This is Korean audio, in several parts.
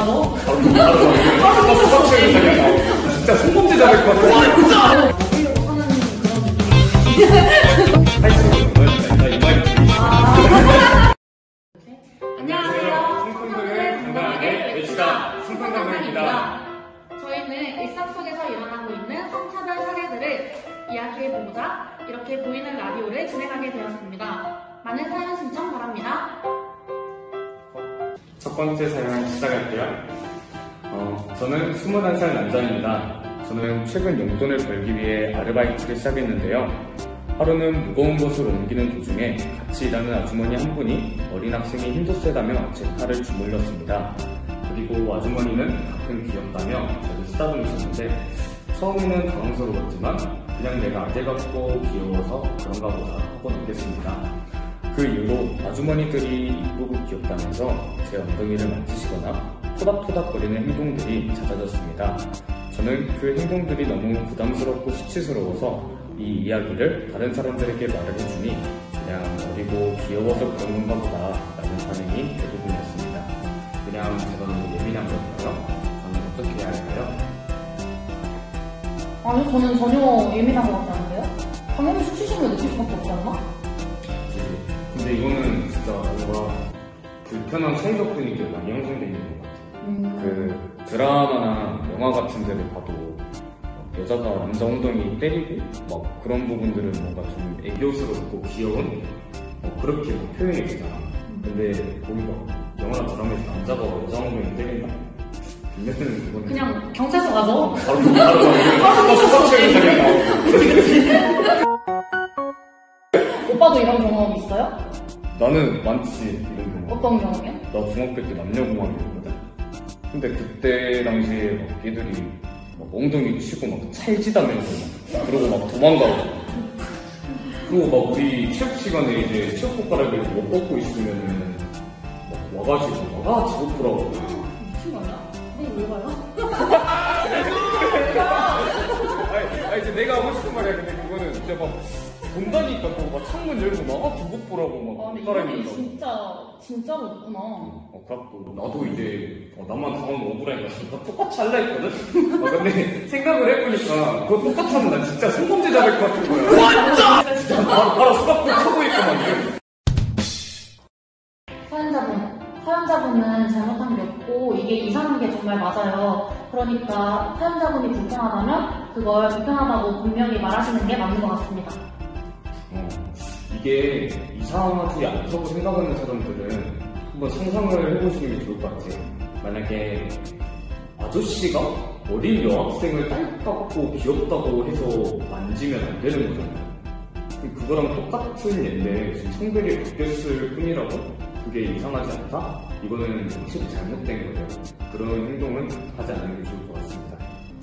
가죠? 진짜 성범죄자 될 것 같아. 먹으려고 하는 그런 느낌이. 안녕하세요. 승풍당을 건강하게 외치다 승풍당입니다. 저희는 일상 속에서 일어나고 있는 성차별 사례들을 이야기해보고자 이렇게 보이는 라디오를 진행하게 되었습니다. 많은 사연 신청 바랍니다. 첫 번째 사연 시작할게요. 저는 21살 남자입니다. 저는 최근 용돈을 벌기 위해 아르바이트를 시작했는데요. 하루는 무거운 것을 옮기는 도중에 같이 일하는 아주머니 한 분이 어린 학생이 힘도 세다며 제 팔을 주물렀습니다. 그리고 아주머니는 가끔 귀엽다며 저를 쓰다듬으셨는데 처음에는 당황스러웠지만 그냥 내가 아재 같고 귀여워서 그런가 보다 하고 넘겼습니다. 그 이후로 아주머니들이 이쁘고 귀엽다면서 제 엉덩이를 만지시거나 토닥토닥거리는 행동들이 잦아졌습니다. 저는 그 행동들이 너무 부담스럽고 수치스러워서 이 이야기를 다른 사람들에게 말해주니 그냥 어리고 귀여워서 그런 건가 보다 라는 반응이 대부분이었습니다. 그냥 제가 너무 예민한 걸까요? 저는 어떻게 해야 할까요? 아니, 저는 전혀 예민한 것 같지 않은데요? 당연히 수치심을 느낄 수밖에 없지 않나? 근데 이거는 진짜 뭔가 불편한 사회적 분위기가 많이 형성되어 있는 것 같아요. 그 드라마나 영화 같은 데를 봐도 여자가 남자 엉덩이 때리고 막 그런 부분들은 뭔가 좀 애교스럽고 귀여운 그렇게 표현이 되잖아. 근데 거기 막 영화나 드라마에서 남자가 여자 엉덩이 때린다? 그러면은 그거는 그냥 경찰서 가죠? 바로 수박시장에 나오고. 오빠도 이런 경험 있어요? 나는 많지 이런 경우. 어떤 경험이요? 나 중학교 때 남녀공학이었거든. 근데 그때 당시에 막 얘들이 막 엉덩이 치고 막 찰지다면서 막 그러고 막 도망가고. 그리고 막 우리 체육 시간에 이제 체육 손가락을 못 뻗고 있으면은 막 와가지고 막 지고프라고. 미친 거 아니야? 근데 왜 가요? 아니 이제 내가 하고 싶은 말이야. 근데 그거는 진짜 막 본다니까 또 막 창문 열고 막 지고프라고 막 근데 따라다니는 이게 진짜로 있구나. 그래갖고 나도 이제 나만 당하면 억울하니까 나 똑같이 할라 했거든? 근데 생각을 해보니까 그거 똑같이 하면 난 진짜 성범죄자 될 것 같은 거야. 완전! 진짜 바로 수박도 쳐고 있고 막 이래. 사연자분은 잘못한 게 없고 이게 이상한 게 정말 맞아요. 그러니까 사연자분이 불편하다면 그걸 불편하다고 분명히 말하시는 게 맞는 것 같습니다. 이게 이상하지 않다고 생각하는 사람들은 한번 상상을 해보시는 게 좋을 것 같아요. 만약에 아저씨가 어린 여학생을 딸깍고 귀엽다고 해서 만지면 안 되는 거잖아요. 그거랑 똑같은 예인데 지금 성별이 바뀌었을 뿐이라고 그게 이상하지 않다? 이거는 확실히 잘못된 거예요. 그런 행동은 하지 않는 게 좋을 것 같습니다.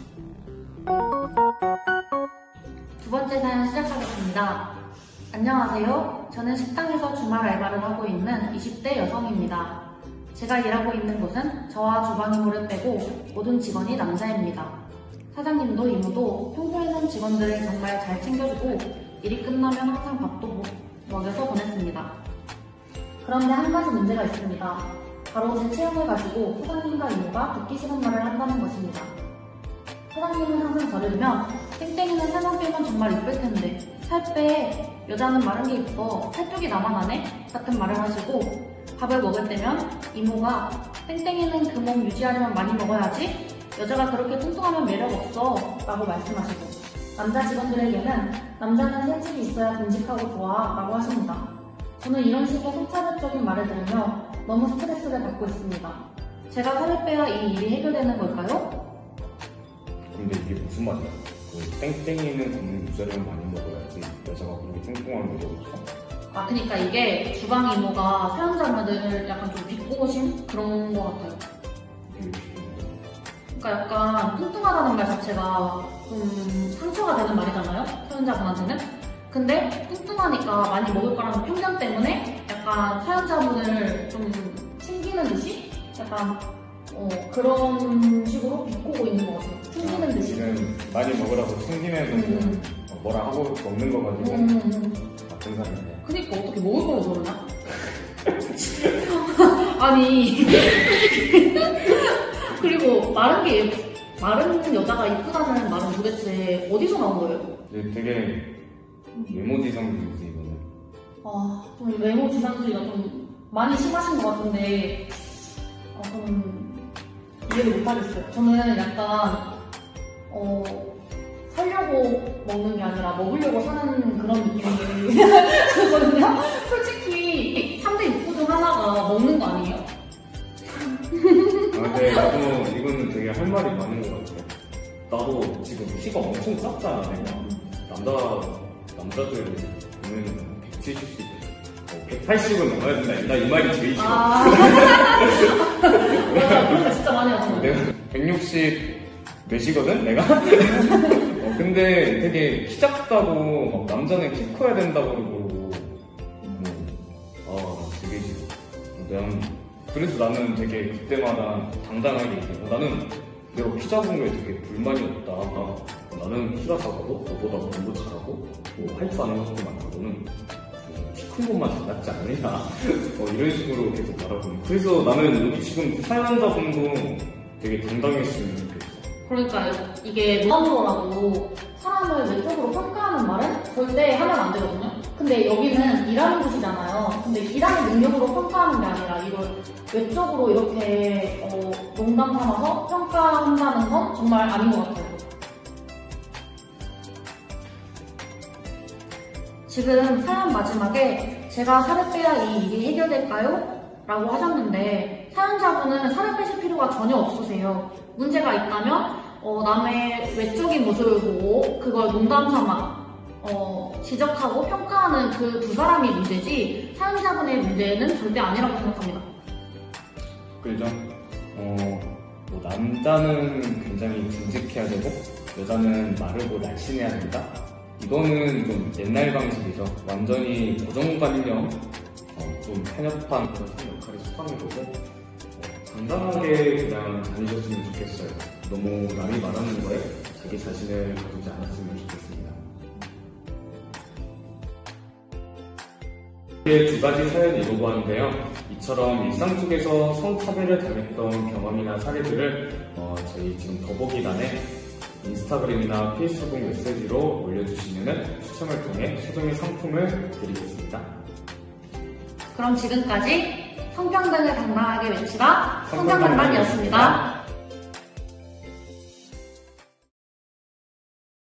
두 번째 사연 시작하겠습니다. 안녕하세요. 저는 식당에서 주말 알바를 하고 있는 20대 여성입니다. 제가 일하고 있는 곳은 저와 주방 이모를 빼고 모든 직원이 남자입니다. 사장님도 이모도 평소에는 직원들을 정말 잘 챙겨주고 일이 끝나면 항상 밥도 먹여서 보냈습니다. 그런데 한 가지 문제가 있습니다. 바로 제 체형을 가지고 사장님과 이모가 듣기 싫은 말을 한다는 것입니다. 사장님은 항상 저를 보면 땡땡이는 살만 빼면 정말 이쁠 텐데 살 빼, 여자는 마른 게 이뻐, 살뚝이 나만 하네? 같은 말을 하시고 밥을 먹을 때면 이모가 땡땡이는 그 몸 유지하려면 많이 먹어야지? 여자가 그렇게 뚱뚱하면 매력 없어 라고 말씀하시고 남자 직원들에게는 남자는 살집이 있어야 듬직하고 좋아 라고 하십니다. 저는 이런 식의 성차별적인 말을 들으며 너무 스트레스를 받고 있습니다. 제가 살을 빼야 이 일이 해결되는 걸까요? 근데 이게 무슨 말이야? 그 땡땡이는 굶는 유자를 많이 먹어야지 여자가 그렇게 뚱뚱한 매력이 있어? 그러니까 이게 주방 이모가 사연자분들 약간 좀 비꼬신 그런 것 같아요. 그러니까 약간 뚱뚱하다는 말 자체가 좀 상처가 되는 말이잖아요, 사연자분한테는. 근데 뚱뚱하니까 많이 먹을 거라는 편견 때문에 약간 사연자분을 좀 챙기는 듯이 약간 그런 식으로 비꼬고 있는 것 같아요. 챙기는 듯이. 지금 많이 먹으라고 챙기면서 뭐라 하고 먹는 거 가지고 같은 사람이네. 그니까 어떻게 먹을 거를 모르냐? 아니 마른 여자가 이쁘다는 말은 도대체 어디서 나온 거예요? 되게 외모지상주의지 이거는. 좀 외모 지상주의가 좀 많이 심하신 것 같은데, 저는 이해를 못하겠어요. 저는 약간, 살려고 먹는 게 아니라 먹으려고 사는 그런 느낌이거든요. 솔직히 3대 욕구 중 하나가 먹는 거 아니에요? 근데 나도 이거는 되게 할 말이 많은 것 같아. 나도 지금 키가 엄청 작잖아, 내가. 남자들 보면 170, 180은 넘어야 된다. 나 이 말이 제일 싫어. 진짜 많이 하잖아. 내가 160 몇이거든, 내가? 근데 되게 키 작다고, 막 남자는 키 커야 된다고 그러고, 되게 싫어. 그래서 나는 되게 그때마다 당당하게 얘기해. 나는 내가 키 작은 거에 되게 불만이 없다. 나는 키가 작아도 너보다 공부 잘하고 할 줄 아는 것도 많다고는 키 큰 것만 잘났지 않느냐 이런 식으로 계속 말하고. 그래서 나는 여기 지금 사연자분도 되게 당당했으면 좋겠어. 그러니까요. 이게 노담으로라고 사람을 외적으로 평가하는 말은 절대 하면 안 되거든요. 근데 여기는 일하는 곳이잖아요. 근데 일하는 능력으로 평가하는 게 아니라 이걸 외적으로 이렇게 농담 삼아서 평가한다는 건 정말 아닌 것 같아요. 지금 사연 마지막에 제가 살을 빼야 이 일이 해결될까요? 라고 하셨는데, 사연자분은 살을 빼실 필요가 전혀 없으세요. 문제가 있다면 남의 외적인 모습을 보고 그걸 농담 삼아 지적하고 평가하는 그 두 사람이 문제지 사연자분의 문제는 절대 아니라고 생각합니다. 그죠? 남자는 굉장히 듬직해야 되고 여자는 마르고 날씬해야 된다? 이거는 좀 옛날 방식이죠. 완전히 고정관념, 좀 편협한 그런 역할에 속하는 거고, 당당하게 그냥 다니셨으면 좋겠어요. 너무 남이 말하는 거에 자기 자신을 가두지 않았으면 좋겠습니다. 이렇게 두 가지 사연을 읽어보았는데요. 이처럼 일상 속에서 성차별을 당했던 경험이나 사례들을 저희 지금 더보기란에 인스타그램이나 페이스북 메시지로 올려주시면 추첨을 통해 소정의 상품을 드리겠습니다. 그럼 지금까지 성평등을 당당하게 외치다 성평등반이었습니다.